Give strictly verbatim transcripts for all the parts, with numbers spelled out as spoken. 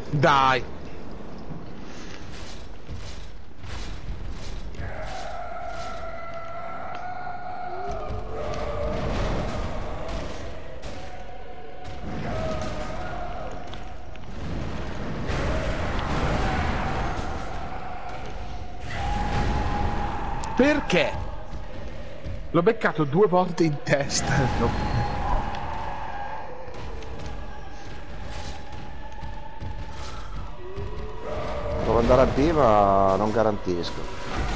Dai. Perché? L'ho beccato due volte in testa. No. Devo andare a B ma non garantisco.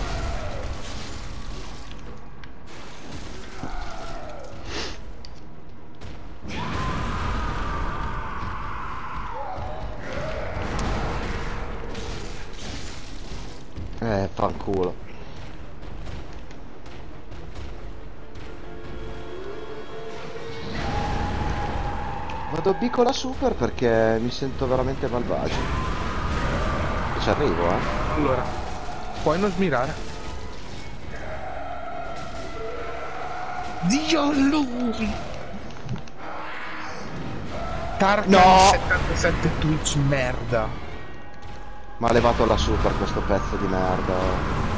Eh, fanculo. Vado B con la super perché mi sento veramente malvagio. Ci arrivo, eh. Allora, puoi non smirare. Dio lui! Tarkan No! settantasette Twitch merda. Ma ha levato la super questo pezzo di merda.